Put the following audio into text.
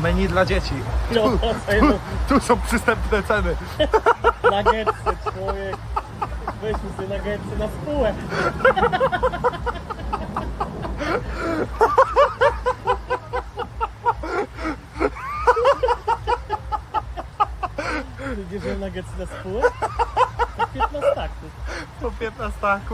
Menu dla dzieci. Tu są przystępne ceny. Nuggetsy, człowiek. Weźmy sobie nuggetsy na spółę. Widzisz, że nuggetsy na spółę? To 15 taków. Po 15.